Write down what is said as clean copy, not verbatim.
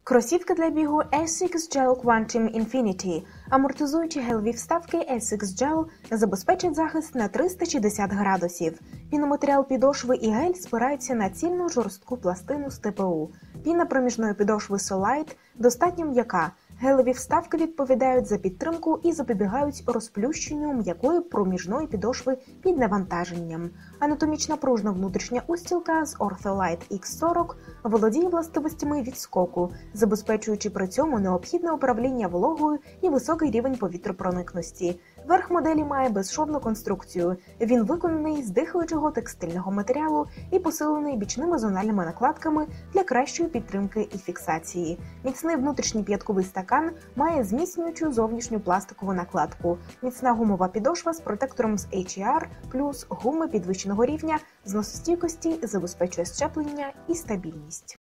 Кросівки для бігу Essex Gel Quantum Infinity. Амортизуючі гелеві вставки Essex Gel забезпечать захист на 360 градусів. Піноматеріал підошви і гель спираються на цільну жорстку пластину з ТПУ. Піна проміжної підошви Solite достатньо м'яка. Гелеві вставки відповідають за підтримку і запобігають розплющенню м'якої проміжної підошви під навантаженням. Анатомічна пружна внутрішня устілка з Ortholite X40 володіє властивостями відскоку, забезпечуючи при цьому необхідне управління вологою і високий рівень повітропроникності. Верх моделі має безшовну конструкцію. Він виконаний з дихаючого текстильного матеріалу і посилений бічними зональними накладками для кращої підтримки і фіксації. Міцний внутрішній п'ятковий стакан має зміцнюючу зовнішню пластикову накладку. Міцна гумова підошва з протектором з HER плюс гуми підвищеного рівня зносостійкості забезпечує щеплення і стабільність.